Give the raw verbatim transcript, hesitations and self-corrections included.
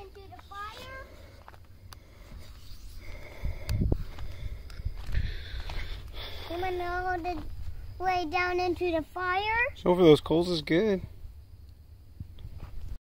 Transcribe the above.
into the fire. You want to go the way down into the fire? Over those coals is good.